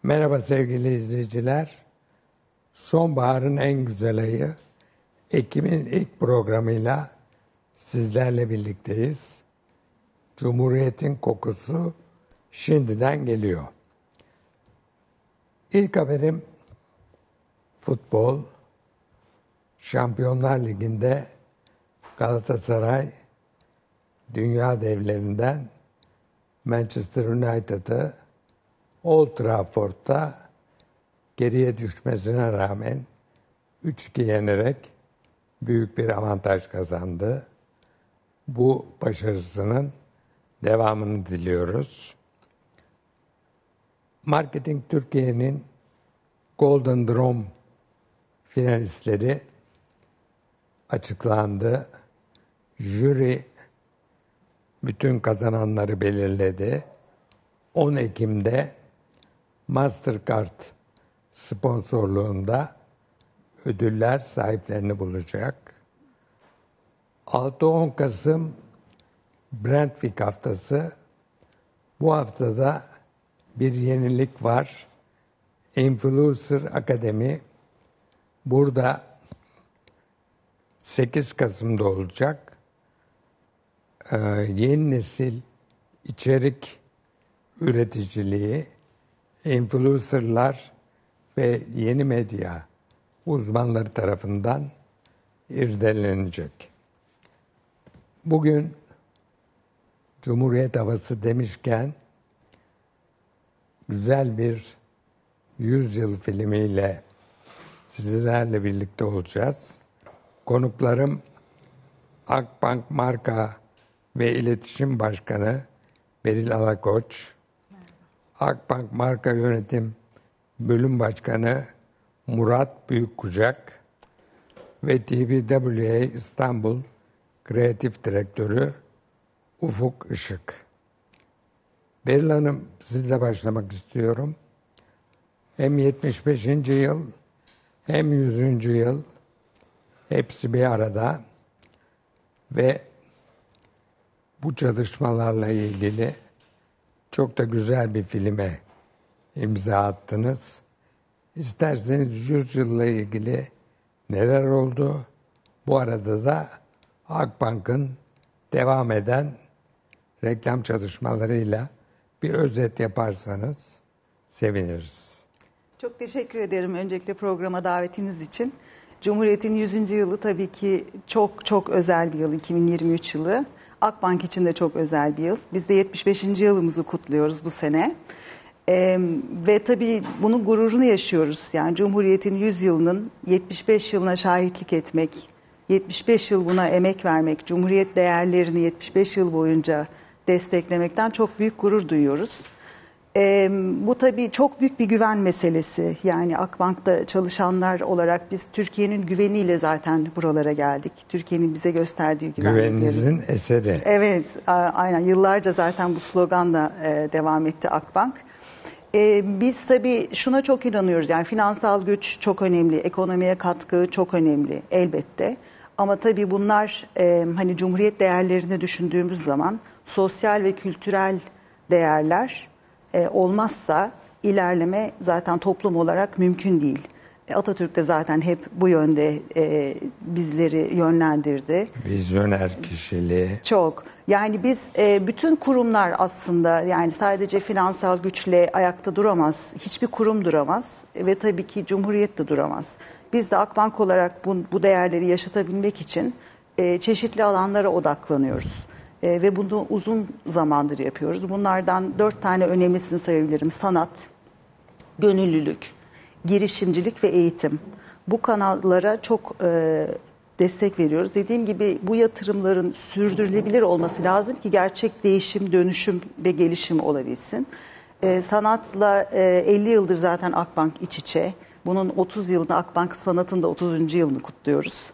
Merhaba sevgili izleyiciler. Sonbaharın en güzel ayı, Ekim'in ilk programıyla sizlerle birlikteyiz. Cumhuriyet'in kokusu şimdiden geliyor. İlk haberim futbol. Şampiyonlar Ligi'nde Galatasaray, dünya devlerinden Manchester United'ı Old Trafford'da geriye düşmesine rağmen 3-2 yenerek büyük bir avantaj kazandı. Bu başarısının devamını diliyoruz. Marketing Türkiye'nin Golden Drum finalistleri açıklandı. Jüri bütün kazananları belirledi. 10 Ekim'de Mastercard sponsorluğunda ödüller sahiplerini bulacak. 6-10 Kasım Brand Week haftası. Bu haftada bir yenilik var. Influencer Akademi burada 8 Kasım'da olacak. Yeni nesil içerik üreticiliği, influencerlar ve yeni medya uzmanları tarafından irdelenecek. Bugün Cumhuriyet havası demişken güzel bir 100 yıl filmiyle sizlerle birlikte olacağız. Konuklarım Akbank Marka ve İletişim Başkanı Beril Alakoç, Akbank Marka Yönetim Bölüm Başkanı Murat Büyükkucak ve TBWA İstanbul Kreatif Direktörü Ufuk Işık. Beril Hanım, sizle başlamak istiyorum. Hem 75. yıl hem 100. yıl hepsi bir arada ve bu çalışmalarla ilgili çok da güzel bir filme imza attınız. İsterseniz 100 yılla ilgili neler oldu? Bu arada da Akbank'ın devam eden reklam çalışmalarıyla bir özet yaparsanız seviniriz. Çok teşekkür ederim öncelikle programa davetiniz için. Cumhuriyet'in 100. yılı tabii ki çok özel bir yıl, 2023 yılı. Akbank için de çok özel bir yıl. Biz de 75. yılımızı kutluyoruz bu sene. Ve tabii bunun gururunu yaşıyoruz. Yani Cumhuriyet'in 100 yılının 75 yılına şahitlik etmek, 75 yıl buna emek vermek, Cumhuriyet değerlerini 75 yıl boyunca desteklemekten çok büyük gurur duyuyoruz. Bu tabii çok büyük bir güven meselesi. Yani Akbank'ta çalışanlar olarak biz Türkiye'nin güveniyle zaten buralara geldik. Türkiye'nin bize gösterdiği güvenlikleri. Güveninizin eseri. Evet, aynen. Yıllarca zaten bu sloganla devam etti Akbank. Biz tabii şuna çok inanıyoruz. Yani finansal güç çok önemli, ekonomiye katkı çok önemli elbette. Ama tabii bunlar hani Cumhuriyet değerlerini düşündüğümüz zaman sosyal ve kültürel değerler olmazsa ilerleme zaten toplum olarak mümkün değil. Atatürk de zaten hep bu yönde bizleri yönlendirdi. Vizyoner kişiliği. Çok. Yani biz bütün kurumlar aslında yani sadece finansal güçle ayakta duramaz. Hiçbir kurum duramaz ve tabii ki Cumhuriyet de duramaz. Biz de Akbank olarak bu değerleri yaşatabilmek için çeşitli alanlara odaklanıyoruz. Ve bunu uzun zamandır yapıyoruz. Bunlardan 4 tane önemlisini sayabilirim. Sanat, gönüllülük, girişimcilik ve eğitim. Bu kanallara çok destek veriyoruz. Dediğim gibi bu yatırımların sürdürülebilir olması lazım ki gerçek değişim, dönüşüm ve gelişim olabilsin. Sanatla 50 yıldır zaten Akbank iç içe. Bunun 30 yılını Akbank Sanat'ın da 30. yılını kutluyoruz.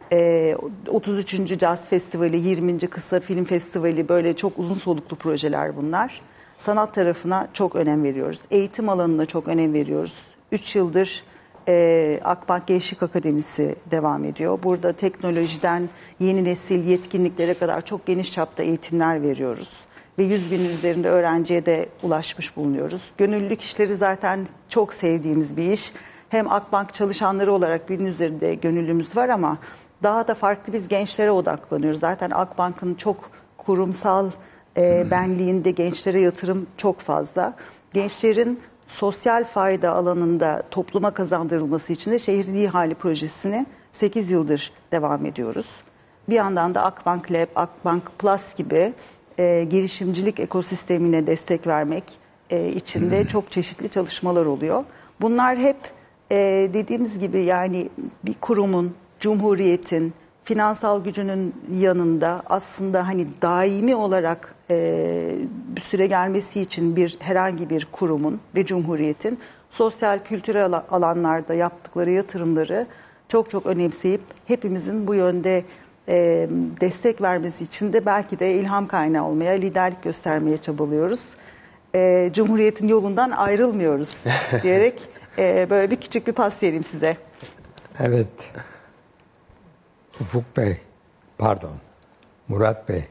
33. Caz Festivali, 20. Kısa Film Festivali böyle çok uzun soluklu projeler bunlar. Sanat tarafına çok önem veriyoruz. Eğitim alanına çok önem veriyoruz. 3 yıldır Akbank Gençlik Akademisi devam ediyor. Burada teknolojiden yeni nesil yetkinliklere kadar çok geniş çapta eğitimler veriyoruz. ve 100 binin üzerinde öğrenciye de ulaşmış bulunuyoruz. Gönüllülük işleri zaten çok sevdiğimiz bir iş. Hem Akbank çalışanları olarak binin üzerinde gönüllümüz var ama daha da farklı biz gençlere odaklanıyoruz. Zaten Akbank'ın çok kurumsal benliğinde gençlere yatırım çok fazla. Gençlerin sosyal fayda alanında topluma kazandırılması için de şehrin iyi hali projesini 8 yıldır devam ediyoruz. Bir yandan da Akbank Lab, Akbank Plus gibi girişimcilik ekosistemine destek vermek için de çok çeşitli çalışmalar oluyor. Bunlar hep dediğimiz gibi yani bir kurumun, cumhuriyetin, finansal gücünün yanında aslında hani daimi olarak süre gelmesi için herhangi bir kurumun ve cumhuriyetin sosyal kültürel alanlarda yaptıkları yatırımları çok çok önemseyip hepimizin bu yönde destek vermesi için de belki de ilham kaynağı olmaya, liderlik göstermeye çabalıyoruz. Cumhuriyetin yolundan ayrılmıyoruz diyerek böyle bir küçük bir pas vereyim size. Evet. Ufuk Bey, pardon, Murat Bey,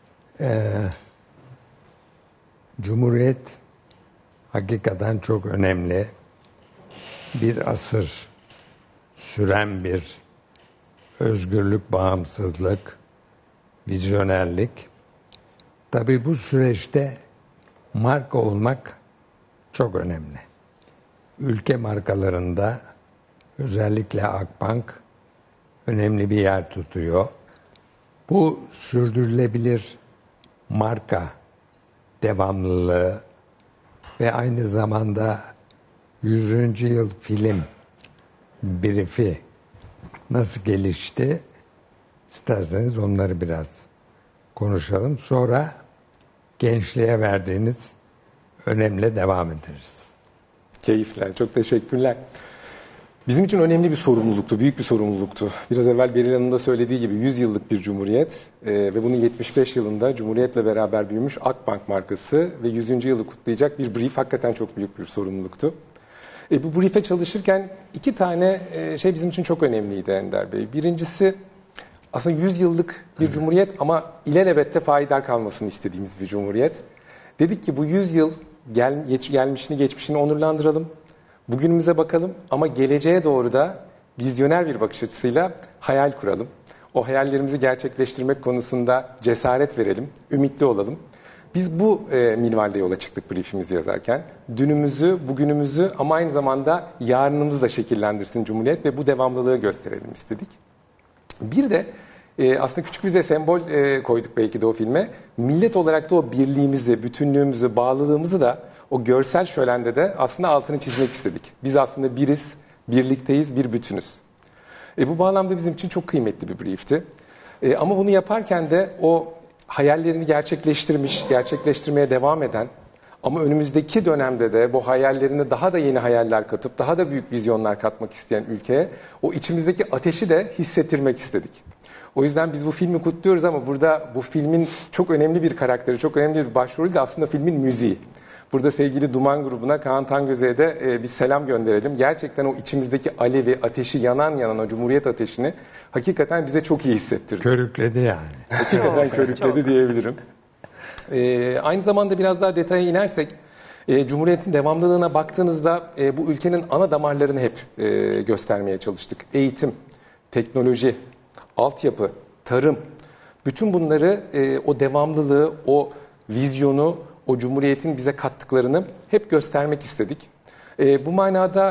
Cumhuriyet hakikaten çok önemli. Bir asır süren bir özgürlük, bağımsızlık, vizyonerlik. Tabii bu süreçte marka olmak çok önemli. Ülke markalarında özellikle Akbank önemli bir yer tutuyor. Bu sürdürülebilir marka devamlılığı ve aynı zamanda 100. yıl film brief'i nasıl gelişti? İsterseniz onları biraz konuşalım. Sonra gençliğe verdiğiniz önemle devam ederiz. Keyifler, çok teşekkürler. Bizim için önemli bir sorumluluktu, büyük bir sorumluluktu. Biraz evvel Beril Hanım'ın da söylediği gibi 100 yıllık bir cumhuriyet ve bunun 75 yılında Cumhuriyet'le beraber büyümüş Akbank markası ve 100. yılı kutlayacak bir brief hakikaten çok büyük bir sorumluluktu. Bu brief'e çalışırken iki tane şey bizim için çok önemliydi Ender Bey. Birincisi aslında 100 yıllık bir cumhuriyet ama ilelebette payidar kalmasını istediğimiz bir cumhuriyet. Dedik ki bu 100 yıl gelmişini geçmişini onurlandıralım. Bugünümüze bakalım ama geleceğe doğru da vizyoner bir bakış açısıyla hayal kuralım. O hayallerimizi gerçekleştirmek konusunda cesaret verelim, ümitli olalım. Biz bu minvalde yola çıktık briefimizi yazarken. Dünümüzü, bugünümüzü ama aynı zamanda yarınımızı da şekillendirsin Cumhuriyet ve bu devamlılığı gösterelim istedik. Bir de aslında küçük bir de sembol koyduk belki de o filme. Millet olarak da o birliğimizi, bütünlüğümüzü, bağlılığımızı da o görsel şölende de aslında altını çizmek istedik. Biz aslında biriz, birlikteyiz, bir bütünüz. Bu bağlamda bizim için çok kıymetli bir briefti. Ama bunu yaparken de o hayallerini gerçekleştirmiş, gerçekleştirmeye devam eden ama önümüzdeki dönemde de bu hayallerine daha da yeni hayaller katıp daha da büyük vizyonlar katmak isteyen ülkeye o içimizdeki ateşi de hissettirmek istedik. O yüzden biz bu filmi kutluyoruz ama burada bu filmin çok önemli bir karakteri, çok önemli bir başrolü de aslında filmin müziği. Burada sevgili Duman grubuna, Kaan Tangöze'ye de bir selam gönderelim. Gerçekten o içimizdeki alevi, ateşi yanan o Cumhuriyet ateşini hakikaten bize çok iyi hissettirdi. Körükledi yani. Hakikaten körükledi diyebilirim. Aynı zamanda biraz daha detaya inersek, Cumhuriyet'in devamlılığına baktığınızda bu ülkenin ana damarlarını hep göstermeye çalıştık. Eğitim, teknoloji, altyapı, tarım, bütün bunları o devamlılığı, o vizyonu, o Cumhuriyet'in bize kattıklarını hep göstermek istedik. Bu manada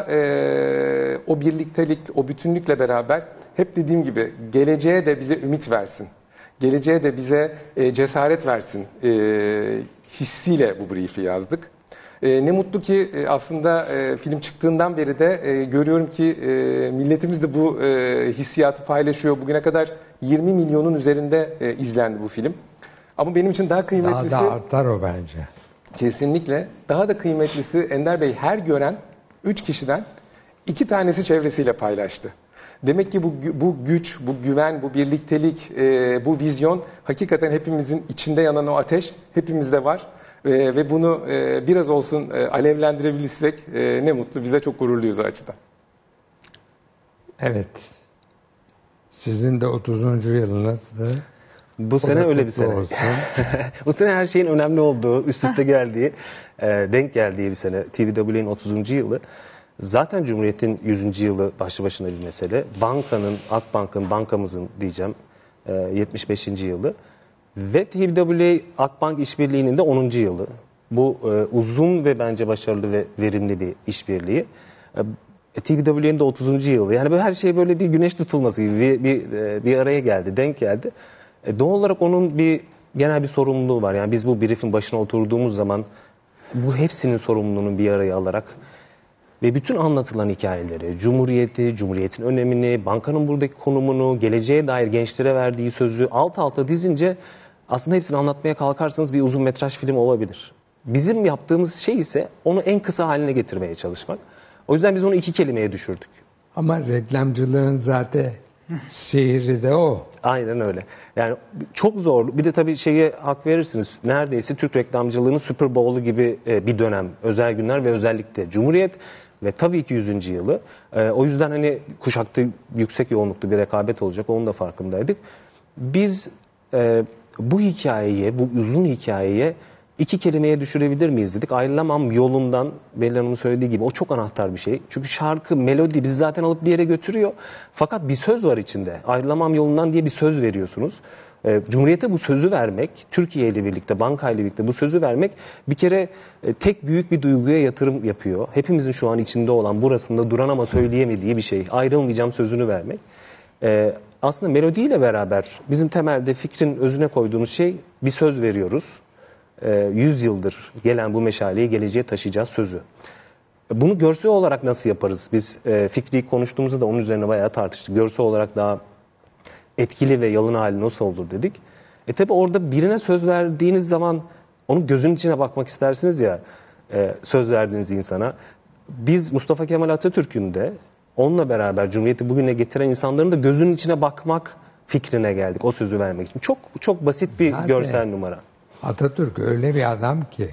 o birliktelik, o bütünlükle beraber hep dediğim gibi geleceğe de bize ümit versin. Geleceğe de bize cesaret versin hissiyle bu brief'i yazdık. Ne mutlu ki aslında film çıktığından beri de görüyorum ki milletimiz de bu hissiyatı paylaşıyor. Bugüne kadar 20 milyonun üzerinde izlendi bu film. Ama benim için daha kıymetlisi... Daha da artar o bence. Kesinlikle. Daha da kıymetlisi Ender Bey her gören 3 kişiden 2 tanesi çevresiyle paylaştı. Demek ki bu güç, bu güven, bu birliktelik, bu vizyon hakikaten hepimizin içinde yanan o ateş hepimizde var. Ve bunu biraz olsun alevlendirebilirsek ne mutlu. Bize çok gururluyuz o açıdan. Evet. Sizin de 30. yılınızdı. Bu sene öyle bir kutlu sene. olsun. Bu sene her şeyin önemli olduğu, üst üste geldiği, denk geldiği bir sene. TVW'nin 30. yılı. Zaten Cumhuriyet'in 100. yılı başlı başına bir mesele. Akbank'ın, bankamızın diyeceğim 75. yılı. Ve TVW Akbank işbirliğinin de 10. yılı. Bu uzun ve bence başarılı ve verimli bir işbirliği. TVW'nin de 30. yılı. Yani böyle her şey böyle bir güneş tutulması gibi bir araya geldi, denk geldi. Doğal olarak onun genel bir sorumluluğu var. Yani biz bu brief'in başına oturduğumuz zaman bu hepsinin sorumluluğunu bir araya alarak ve bütün anlatılan hikayeleri, Cumhuriyeti, Cumhuriyet'in önemini, bankanın buradaki konumunu, geleceğe dair gençlere verdiği sözü alt alta dizince aslında hepsini anlatmaya kalkarsanız bir uzun metraj film olabilir. Bizim yaptığımız şey ise onu en kısa haline getirmeye çalışmak. O yüzden biz onu 2 kelimeye düşürdük. Ama reklamcılığın zaten sihri de o. Aynen öyle. Yani çok zor. Bir de tabii şeye hak verirsiniz. Neredeyse Türk reklamcılığının Super Bowl'u gibi bir dönem. Özel günler ve özellikle Cumhuriyet ve tabii ki 100. yılı. O yüzden hani kuşakta yüksek yoğunluklu bir rekabet olacak. Onun da farkındaydık. Biz bu hikayeye, bu uzun hikayeye 2 kelimeye düşürebilir miyiz dedik. Ayrılamam yolundan, Belli Hanım'ın söylediği gibi o çok anahtar bir şey. Çünkü şarkı, melodi bizi zaten alıp bir yere götürüyor. Fakat bir söz var içinde. Ayrılamam yolundan diye bir söz veriyorsunuz. Cumhuriyete bu sözü vermek, Türkiye ile birlikte, banka ile birlikte bu sözü vermek bir kere tek büyük bir duyguya yatırım yapıyor. Hepimizin şu an içinde olan, burasında duran ama söyleyemediği bir şey. Ayrılmayacağım sözünü vermek. Aslında melodiyle beraber bizim temelde fikrin özüne koyduğumuz şey bir söz veriyoruz. 100 yıldır gelen bu meşaleyi geleceğe taşıyacağız sözü. Bunu görsel olarak nasıl yaparız? Biz fikri konuştuğumuzda da onun üzerine bayağı tartıştık. Görsel olarak daha etkili ve yalın hali nasıl olur dedik. Tabi orada birine söz verdiğiniz zaman onun gözünün içine bakmak istersiniz ya, söz verdiğiniz insana. Biz Mustafa Kemal Atatürk'ün de onunla beraber Cumhuriyeti bugüne getiren insanların da gözünün içine bakmak fikrine geldik o sözü vermek için. Çok çok basit bir Zaten görsel numara. Atatürk öyle bir adam ki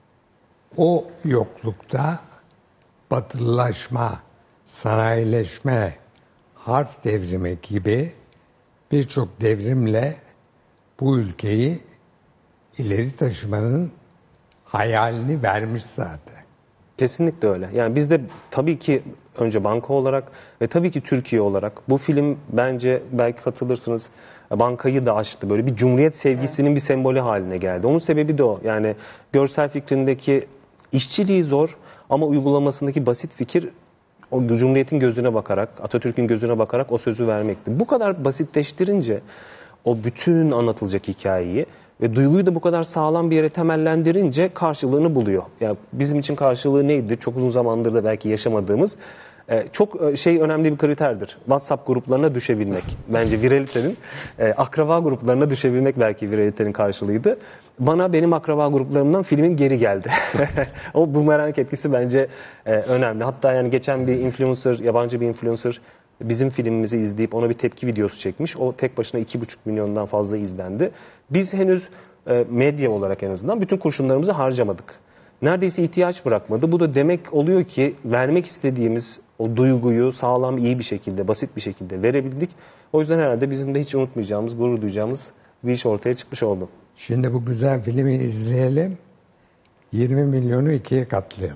o yoklukta batılılaşma, sanayileşme, harf devrimi gibi birçok devrimle bu ülkeyi ileri taşımanın hayalini vermiş zaten. Kesinlikle öyle. Yani biz de tabii ki önce banka olarak ve tabii ki Türkiye olarak bu film bence belki katılırsınız bankayı da aştı. Böyle bir cumhuriyet sevgisinin bir sembolü haline geldi. Onun sebebi de o. Yani görsel fikrindeki işçiliği zor ama uygulamasındaki basit fikir o Cumhuriyet'in gözüne bakarak, Atatürk'ün gözüne bakarak o sözü vermekti. Bu kadar basitleştirince o bütün anlatılacak hikayeyi ve duyguyu da bu kadar sağlam bir yere temellendirince karşılığını buluyor. Yani bizim için karşılığı neydi? Çok uzun zamandır da belki yaşamadığımız çok önemli bir kriterdir. WhatsApp gruplarına düşebilmek. Bence viralitenin akraba gruplarına düşebilmek belki viralitenin karşılığıydı. Bana benim akraba gruplarımdan filmin geri geldi. O bumerang etkisi bence önemli. Hatta yani geçen bir influencer, yabancı bir influencer bizim filmimizi izleyip ona bir tepki videosu çekmiş. O tek başına 2,5 milyondan fazla izlendi. Biz henüz medya olarak en azından bütün kurşunlarımızı harcamadık. Neredeyse ihtiyaç bırakmadı. Bu da demek oluyor ki vermek istediğimiz o duyguyu sağlam, iyi bir şekilde, basit bir şekilde verebildik. O yüzden herhalde bizim de hiç unutmayacağımız, gurur duyacağımız bir iş ortaya çıkmış oldu. Şimdi bu güzel filmi izleyelim. 20 milyonu 2'ye katlayalım.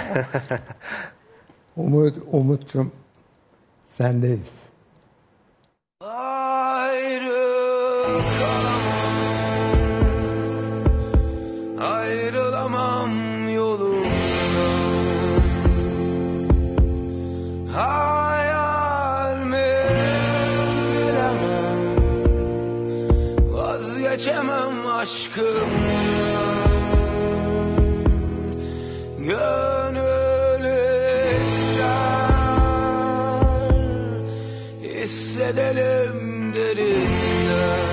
Umut'cum sendeyiz. Ayrılamam yolundan, hayal mi bilemem, vazgeçemem aşkımdan. Gönül ister, hissedelim derinden.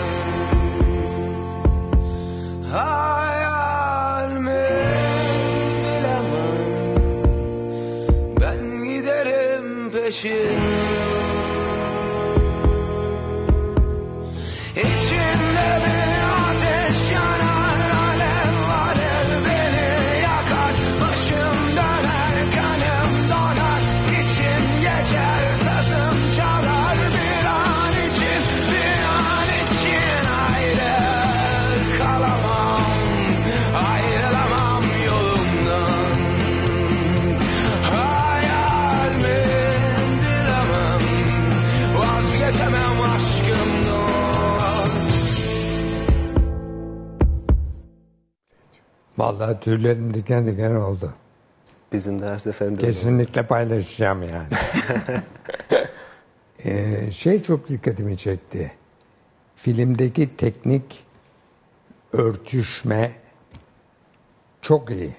Hayal mi bilemem, ben giderim peşinden. İçimde bir ateş yanar, alev alev beni yakar. Başım döner, kanım donar, içim geçer, sazım çalar. Bir an için, bir an için ayrı. Vallahi tüylerim diken diken oldu. Bizim de her seferinde öyle oldu. Kesinlikle paylaşacağım yani. Şey çok dikkatimi çekti. Filmdeki teknik örtüşme çok iyi.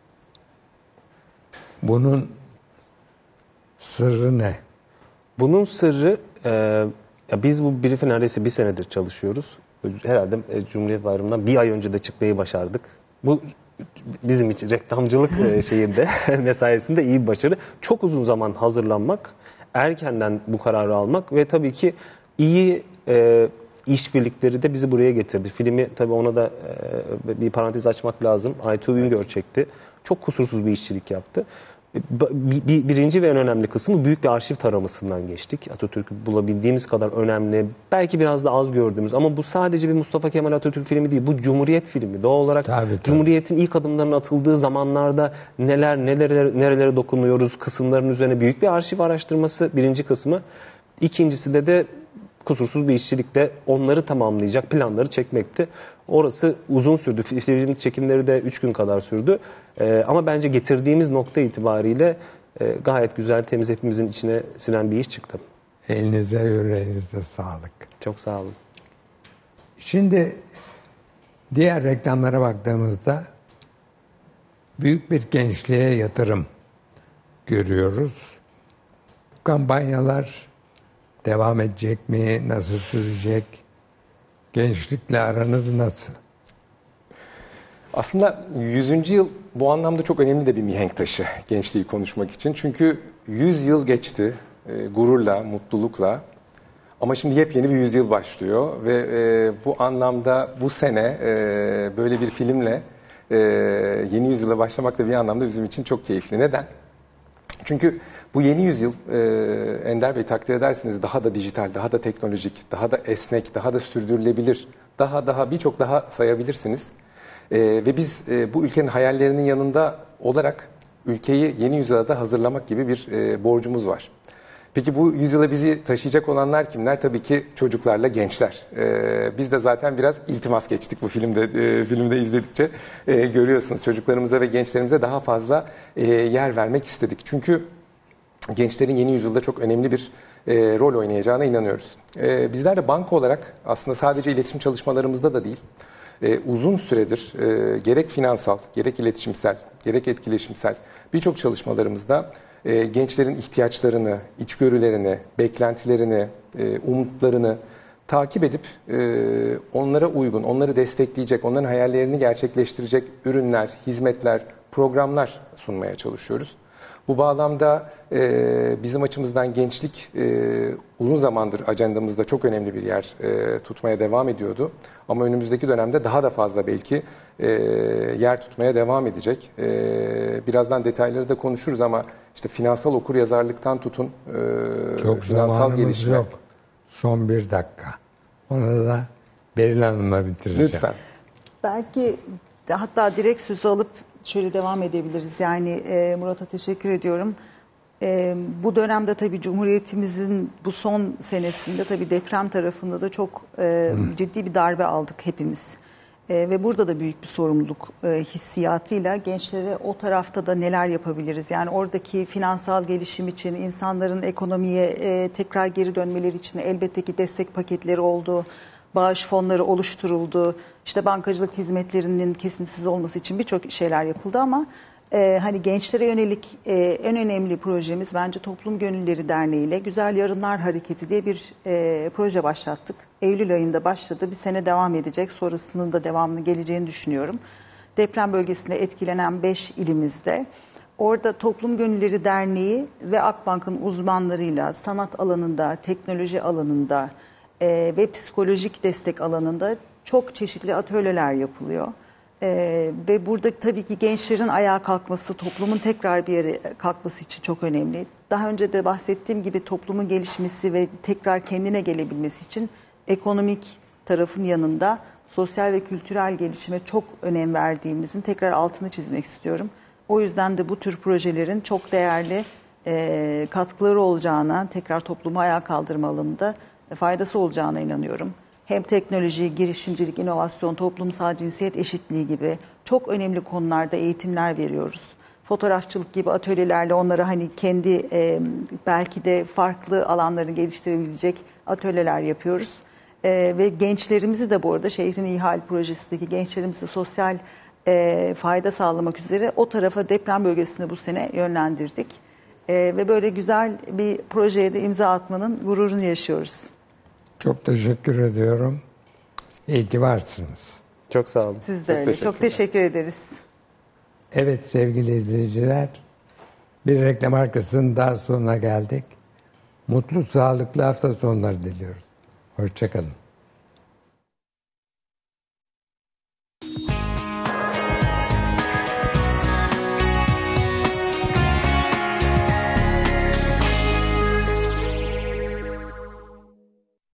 Bunun sırrı ne? Bunun sırrı ya biz bu brief'i neredeyse bir senedir çalışıyoruz. Herhalde Cumhuriyet Bayramı'ndan bir ay önce de çıkmayı başardık. Bu bizim için reklamcılık şeyinde mesaisinde iyi bir başarı. Çok uzun zaman hazırlanmak, erkenden bu kararı almak ve tabii ki iyi işbirlikleri de bizi buraya getirdi. Filmi tabii ona da bir parantez açmak lazım. Aytuğ Üngör çekti. Çok kusursuz bir işçilik yaptı. Birinci ve en önemli kısmı büyük bir arşiv taramasından geçtik. Atatürk'ü bulabildiğimiz kadar önemli, belki biraz da az gördüğümüz ama bu sadece bir Mustafa Kemal Atatürk filmi değil. Bu Cumhuriyet filmi. Doğal olarak Tabii. Cumhuriyet'in ilk adımlarının atıldığı zamanlarda nerelere dokunuyoruz kısımların üzerine büyük bir arşiv araştırması birinci kısmı. İkincisi de kusursuz bir işçilikte onları tamamlayacak planları çekmekti. Orası uzun sürdü. Film çekimleri de 3 gün kadar sürdü. Ama bence getirdiğimiz nokta itibariyle gayet güzel, temiz, hepimizin içine sinen bir iş çıktı. Elinize yüreğinize sağlık. Çok sağ olun. Şimdi diğer reklamlara baktığımızda büyük bir gençliğe yatırım görüyoruz. Kampanyalar devam edecek mi? Nasıl sürecek? Gençlikle aranız nasıl? Aslında 100. yıl bu anlamda çok önemli de bir mihenk taşı gençliği konuşmak için. Çünkü 100 yıl geçti gururla, mutlulukla. Ama şimdi yepyeni bir yüzyıl başlıyor ve bu anlamda bu sene böyle bir filmle yeni yüzyıla başlamak da bir anlamda bizim için çok keyifli. Neden? Çünkü bu yeni yüzyıl Ender Bey takdir edersiniz daha da dijital, daha da teknolojik, daha da esnek, daha da sürdürülebilir, birçok daha sayabilirsiniz. Ve biz bu ülkenin hayallerinin yanında olarak ülkeyi yeni yüzyıla da hazırlamak gibi bir borcumuz var. Peki bu yüzyıla bizi taşıyacak olanlar kimler? Tabii ki çocuklarla gençler. Biz de zaten biraz iltimas geçtik bu filmde izledikçe. Görüyorsunuz çocuklarımıza ve gençlerimize daha fazla yer vermek istedik. Çünkü gençlerin yeni yüzyılda çok önemli bir rol oynayacağına inanıyoruz. Bizler de banka olarak aslında sadece iletişim çalışmalarımızda da değil, uzun süredir gerek finansal, gerek iletişimsel, gerek etkileşimsel birçok çalışmalarımızda gençlerin ihtiyaçlarını, içgörülerini, beklentilerini, umutlarını takip edip onlara uygun, onları destekleyecek, onların hayallerini gerçekleştirecek ürünler, hizmetler, programlar sunmaya çalışıyoruz. Bu bağlamda bizim açımızdan gençlik uzun zamandır ajandamızda çok önemli bir yer tutmaya devam ediyordu. Ama önümüzdeki dönemde daha da fazla belki yer tutmaya devam edecek. Birazdan detayları da konuşuruz ama işte finansal okuryazarlıktan tutun Çok finansal zamanımız gelişme. yok. Son 1 dakika. Onu da Beril Hanım'la bitireceğim. Lütfen. Belki hatta direkt sözü alıp şöyle devam edebiliriz. Yani Murat'a teşekkür ediyorum. Bu dönemde tabii Cumhuriyetimizin bu son senesinde tabii deprem tarafında da çok ciddi bir darbe aldık hepimiz. Ve burada da büyük bir sorumluluk hissiyatıyla gençlere o tarafta da neler yapabiliriz? Yani oradaki finansal gelişim için, insanların ekonomiye tekrar geri dönmeleri için elbette ki destek paketleri oldu. Bağış fonları oluşturuldu. İşte bankacılık hizmetlerinin kesintisiz olması için birçok şeyler yapıldı ama hani gençlere yönelik en önemli projemiz bence Toplum Gönülleri Derneği ile Güzel Yarınlar Hareketi diye bir proje başlattık. Eylül ayında başladı. Bir sene devam edecek. Sonrasının da devamını geleceğini düşünüyorum. Deprem bölgesinde etkilenen 5 ilimizde. Orada Toplum Gönülleri Derneği ve Akbank'ın uzmanlarıyla sanat alanında, teknoloji alanında, ve psikolojik destek alanında çok çeşitli atölyeler yapılıyor. Ve burada tabii ki gençlerin ayağa kalkması, toplumun tekrar bir yere kalkması için çok önemli. Daha önce de bahsettiğim gibi toplumun gelişmesi ve tekrar kendine gelebilmesi için ekonomik tarafın yanında sosyal ve kültürel gelişime çok önem verdiğimizin tekrar altını çizmek istiyorum. O yüzden de bu tür projelerin çok değerli katkıları olacağına, tekrar toplumu ayağa kaldırma alanında faydası olacağına inanıyorum. hem teknoloji, girişimcilik, inovasyon, toplumsal cinsiyet eşitliği gibi çok önemli konularda eğitimler veriyoruz. Fotoğrafçılık gibi atölyelerle onlara hani kendi belki de farklı alanlarını geliştirebilecek atölyeler yapıyoruz. Ve gençlerimizi de bu arada şehrin İhal projesindeki gençlerimizi sosyal fayda sağlamak üzere o tarafa deprem bölgesine bu sene yönlendirdik. Ve böyle güzel bir projeye de imza atmanın gururunu yaşıyoruz. Çok teşekkür ediyorum. İyi ki varsınız. Çok sağ olun. Siz de öyle. Çok teşekkür ederiz. Evet sevgili izleyiciler, bir reklam arkasının daha sonuna geldik. Mutlu, sağlıklı hafta sonları diliyoruz. Hoşça kalın.